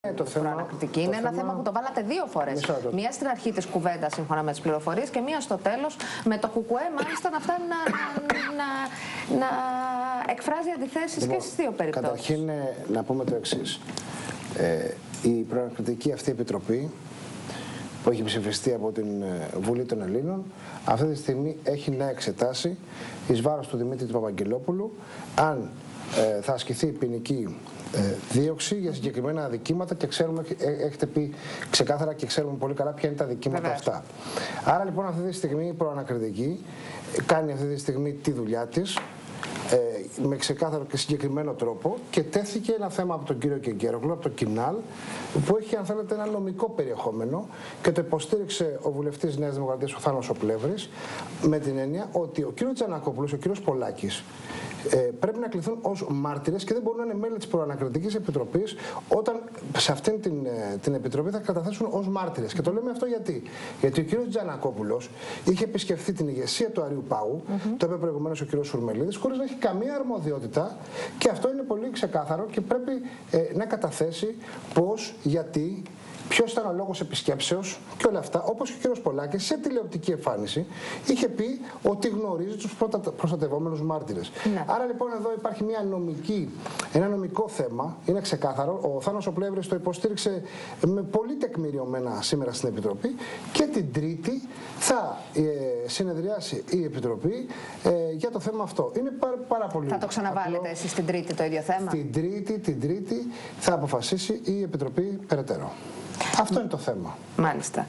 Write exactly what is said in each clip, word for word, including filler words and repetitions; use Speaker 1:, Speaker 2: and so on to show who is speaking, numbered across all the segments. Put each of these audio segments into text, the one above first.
Speaker 1: Ε, το θέμα,
Speaker 2: προανακριτική.
Speaker 1: το
Speaker 2: είναι
Speaker 1: θέμα...
Speaker 2: ένα θέμα που το βάλατε δύο φορές. Μία στην αρχή της κουβέντας, σύμφωνα με τις πληροφορίες, και μία στο τέλος, με το κουκουέ μάλιστα να φτάνει να, να, να εκφράζει αντιθέσεις λοιπόν, και στις δύο περιπτώσεις.
Speaker 1: Καταρχήν, να πούμε το εξής. Ε, η προανακριτική αυτή επιτροπή, που έχει ψηφιστεί από την Βουλή των Ελλήνων, αυτή τη στιγμή έχει να εξετάσει εις βάρος του Δημήτρη του Παπαγγελόπουλου αν ε, θα ασκηθεί ποινική ε, δίωξη για συγκεκριμένα αδικήματα, και ξέρουμε, ε, έχετε πει ξεκάθαρα και ξέρουμε πολύ καλά ποια είναι τα αδικήματα Βεβαίως. αυτά. Άρα λοιπόν αυτή τη στιγμή η προανακριτική κάνει αυτή τη στιγμή τη δουλειά της ε, με ξεκάθαρο και συγκεκριμένο τρόπο, και τέθηκε ένα θέμα από τον κύριο Κεγκέρογλου, από το Κινάλ, που έχει, αν θέλετε, ένα νομικό περιεχόμενο, και το υποστήριξε ο βουλευτής Νέας Δημοκρατίας, ο Θάνος ο Πλεύρης, με την έννοια ότι ο κύριος Τζανακόπουλος, ο κύριος Πολάκης ε, πρέπει να κληθούν ως μάρτυρες και δεν μπορούν να είναι μέλη της Προανακριτικής Επιτροπής όταν σε αυτήν την, την επιτροπή θα καταθέσουν ως μάρτυρες. Και το λέμε αυτό γιατί. Γιατί ο κύριος Τζανακόπουλος είχε επισκεφθεί την ηγεσία του Αριού Πάγου, mm-hmm. το είπε προηγουμένως ο κύριος Σουρμελίδης, χωρίς να έχει καμία αρμοδιότητα, και αυτό είναι πολύ ξεκάθαρο και πρέπει ε, να καταθέσει πώς, γιατί, ποιος ήταν ο λόγος επισκέψεως και όλα αυτά. Όπως και ο κύριος Πολάκης σε τηλεοπτική εμφάνιση είχε πει ότι γνωρίζει τους προστατευόμενους μάρτυρες. Ναι. Άρα λοιπόν εδώ υπάρχει μια νομική, ένα νομικό θέμα, είναι ξεκάθαρο. Ο Θάνος ο Πλεύρης το υποστήριξε με πολύ τεκμηριωμένα σήμερα στην Επιτροπή, και την Τρίτη θα ε, συνεδριάσει η Επιτροπή ε, για το θέμα αυτό. Είναι πάρα, πάρα πολύ
Speaker 2: Θα το ξαναβάλετε απλό. Εσείς την Τρίτη το ίδιο θέμα?
Speaker 1: Την Τρίτη, την Τρίτη θα αποφασίσει η Επιτροπή περαιτέρω. Αυτό είναι το θέμα.
Speaker 2: Μάλιστα.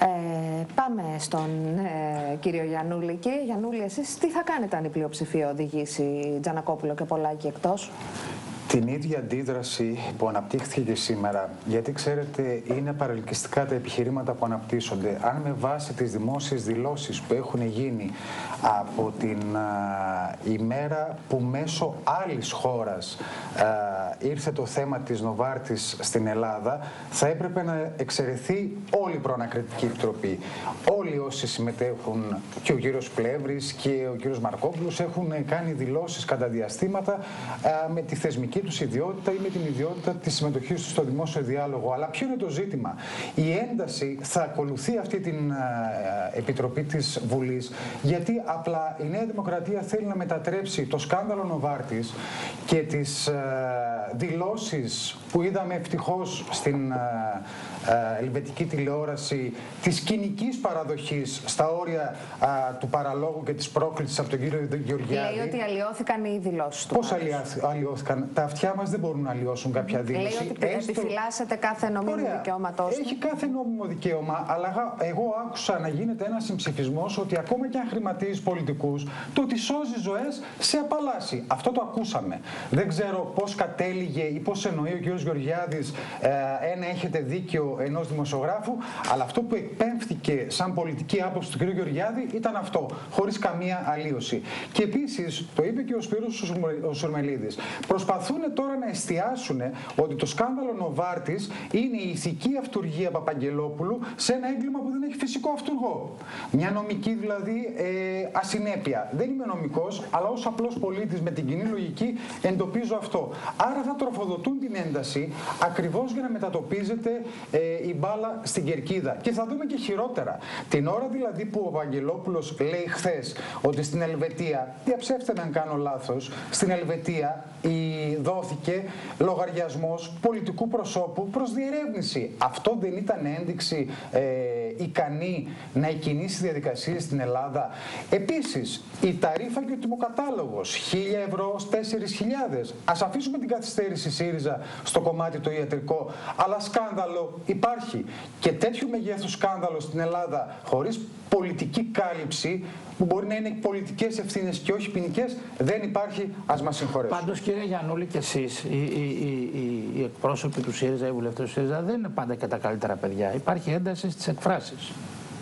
Speaker 2: Ε, πάμε στον ε, κύριο Γιαννούλη. Κύριε Γιαννούλη, εσείς τι θα κάνετε αν η πλειοψηφία οδηγήσει Τζανακόπουλο και Πολάκη εκτός?
Speaker 3: Την ίδια αντίδραση που αναπτύχθηκε και σήμερα, γιατί ξέρετε είναι παρελκυστικά τα επιχειρήματα που αναπτύσσονται. Αν με βάση τις δημόσιες δηλώσεις που έχουν γίνει από την α, ημέρα που μέσω άλλης χώρας α, ήρθε το θέμα της Νοβάρτης στην Ελλάδα, θα έπρεπε να εξαιρεθεί όλη η Προανακριτική Επιτροπή. Όλοι όσοι συμμετέχουν, και ο κύριος Πλεύρης και ο κύριος Μαρκόπουλος, έχουν κάνει δηλώσεις κατά διαστήματα α, με τη θεσμική τους ιδιότητα ή με την ιδιότητα της συμμετοχής τους στο δημόσιο διάλογο. Αλλά ποιο είναι το ζήτημα? Η ένταση θα ακολουθεί αυτή την uh, Επιτροπή της Βουλής, γιατί απλά η Νέα Δημοκρατία θέλει να μετατρέψει το σκάνδαλο Νοβάρτης και τις uh, δηλώσεις που είδαμε ευτυχώς στην uh, uh, ελβετική τηλεόραση της κοινικής παραδοχής στα όρια uh, του παραλόγου και της πρόκλησης από τον κύριο Γεωργιάδη.
Speaker 2: Λέει ότι αλλοιώθηκαν οι δηλώσεις του.
Speaker 3: Πώς αλλοιώθηκαν? Τα αυτιά μας δεν μπορούν να αλλοιώσουν κάποια δήλωση.
Speaker 2: Λέει ότι Έστω... επιφυλάσσεται κάθε νόμιμο δικαίωματό.
Speaker 3: Έχει κάθε νόμιμο δικαίωμα, αλλά εγώ άκουσα να γίνεται ένα συμψηφισμός ότι ακόμα και αν χρηματίζει πολιτικούς, το ότι σώζει ζωές σε απαλλάσσει. Αυτό το ακούσαμε. Δεν ξέρω πώς κατέληγε ή πώς εννοεί ο κ. Γεωργιάδης ε, ένα έχετε δίκιο ενός δημοσιογράφου, αλλά αυτό που εκπέμφθηκε σαν πολιτική άποψη του κ. Γεωργιάδη ήταν αυτό, χωρίς καμία αλλίωση. Και επίσης, το είπε και ο Σπύρος ο Σουρμελίδης, προσπαθούν τώρα να εστιάσουν ότι το σκάνδαλο Νοβάρτης είναι η ηθική αυτουργία Παπαγγελόπουλου σε ένα έγκλημα που δεν έχει φυσικό αυτουργό. Μια νομική δηλαδή ε, ασυνέπεια. Δεν είμαι νομικός, αλλά ως απλός πολίτης με την κοινή λογική εντοπίζω αυτό. Άρα θα τροφοδοτούν την ένταση ακριβώς για να μετατοπίζεται ε, η μπάλα στην κερκίδα. Και θα δούμε και χειρότερα. Την ώρα δηλαδή που ο Παπαγγελόπουλος λέει χθες ότι στην Ελβετία, διαψεύστε με αν κάνω λάθος, στην Ελβετία η δόθηκε λογαριασμός πολιτικού προσώπου προς διερεύνηση. Αυτό δεν ήταν ένδειξη ε, ικανή να εκκινήσει διαδικασίες στην Ελλάδα? Επίσης, η ταρίφα και ο τιμοκατάλογος, χίλια ευρώ ως τέσσερις χιλιάδες. Ας αφήσουμε την καθυστέρηση ΣΥΡΙΖΑ στο κομμάτι το ιατρικό, αλλά σκάνδαλο υπάρχει. Και τέτοιου μεγέθους σκάνδαλο στην Ελλάδα, χωρίς πολιτική κάλυψη, που μπορεί να είναι πολιτικές ευθύνες και όχι ποινικές, δεν υπάρχει, ας μας συγχωρέσουν.
Speaker 4: Πάντως, κύριε Γιαννούλη, και εσείς, οι, οι, οι, οι εκπρόσωποι του ΣΥΡΙΖΑ, οι βουλευτές του ΣΥΡΙΖΑ, δεν είναι πάντα και τα καλύτερα παιδιά. Υπάρχει ένταση στις εκφράσεις.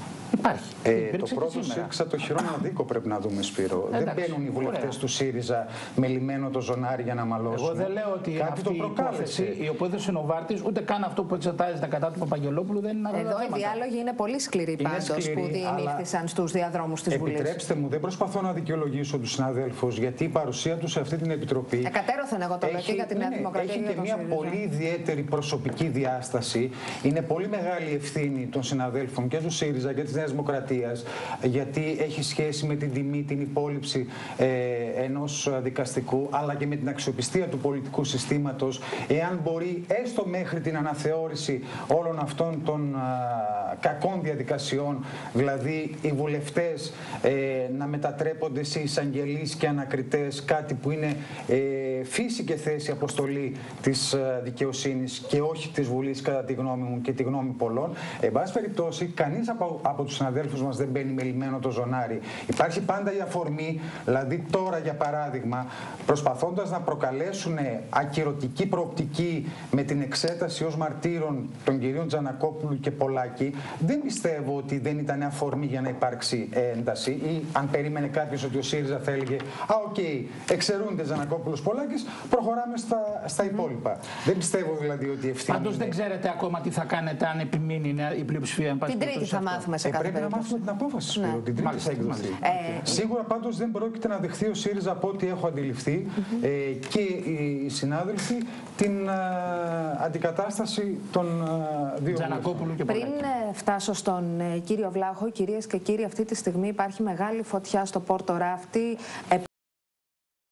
Speaker 4: Υπάρχει.
Speaker 3: Ε, το πρώτο σύξα το χειρόν αδίκο πρέπει να δούμε, Σπύρο. Ε, δεν μπαίνουν οι βουλευτές του ΣΥΡΙΖΑ με λιμένο το ζωνάρι για να μαλώσουν.
Speaker 4: Εγώ δεν λέω ότι
Speaker 3: κάτι
Speaker 4: αυτή
Speaker 3: το
Speaker 4: η υπόθεση, η υπόθεση ο Νοβάρτης, ούτε καν αυτό που εξετάζεται κατά του Παπαγγελόπουλου δεν είναι
Speaker 2: Εδώ οι διάλογοι είναι πολύ σκληροί πάντως που διενύχθησαν στους διαδρόμους της Βουλής.
Speaker 3: Επιτρέψτε μου, δεν προσπαθώ να δικαιολογήσω τους συναδέλφους, γιατί η παρουσία τους σε αυτή την επιτροπή.
Speaker 2: Εκατέρωθεν εγώ το λέω και για τη Νέα Δημοκρατία.
Speaker 3: Έχει και μια πολύ ιδιαίτερη προσωπική διάσταση. Είναι πολύ μεγάλη ευθύνη των συναδέλφων και του ΣΥΡΙΖΑ και της Νέας Δημοκρατίας, γιατί έχει σχέση με την τιμή, την υπόλοιψη ε, ενός δικαστικού, αλλά και με την αξιοπιστία του πολιτικού συστήματος, εάν μπορεί έστω μέχρι την αναθεώρηση όλων αυτών των α, κακών διαδικασιών, δηλαδή οι βουλευτές ε, να μετατρέπονται σε εισαγγελείς και ανακριτές, κάτι που είναι ε, φύση και θέση αποστολή της ε, δικαιοσύνης και όχι της Βουλής, κατά τη γνώμη μου και τη γνώμη πολλών. Εν πάση περιπτώσει, κανείς από, από τους συναδέλφους μας δεν μπαίνει με λιμένο το ζωνάρι. Υπάρχει πάντα η αφορμή, δηλαδή τώρα για παράδειγμα, προσπαθώντας να προκαλέσουν ακυρωτική προοπτική με την εξέταση ως μαρτύρων των κυρίων Τζανακόπουλου και Πολάκη, δεν πιστεύω ότι δεν ήταν αφορμή για να υπάρξει ένταση, ή αν περίμενε κάποιος ότι ο ΣΥΡΙΖΑ θα έλεγε «Α, οκ, okay, εξαιρούνται Τζανακόπουλος Πολάκης, προχωράμε στα, στα υπόλοιπα». Mm. Δεν πιστεύω δηλαδή ότι ευθύνη.
Speaker 4: Πάντως δεν ξέρετε ακόμα τι θα κάνετε αν επιμείνει η πλειοψηφία.
Speaker 2: Την Τρίτη θα μάθουμε σε
Speaker 3: ε,
Speaker 2: κάθε
Speaker 3: πρέπει
Speaker 2: περίπτωση.
Speaker 3: να μάθουμε την απόφαση, ναι. Την Τρίτη θα εκδοθεί. Ε, Σίγουρα πάντως δεν πρόκειται να δεχθεί ο ΣΥΡΙΖΑ, από ό,τι έχω αντιληφθεί, mm-hmm. ε, και οι συνάδελφοι, την α, αντικατάσταση των α, δύο
Speaker 4: Τζανακόπουλου και Πολάκη.
Speaker 2: Πριν φτάσω στον ε, κύριο Βλάχο, κυρίες και κύριοι, αυτή τη στιγμή υπάρχει μεγάλη φωτιά στο Πόρτο Ράφτη.